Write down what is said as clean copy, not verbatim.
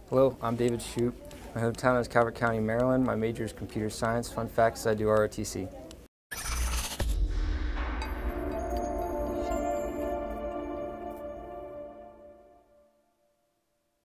Hello, I'm David Shoop. My hometown is Calvert County, Maryland. My major is computer science. Fun fact is I do ROTC.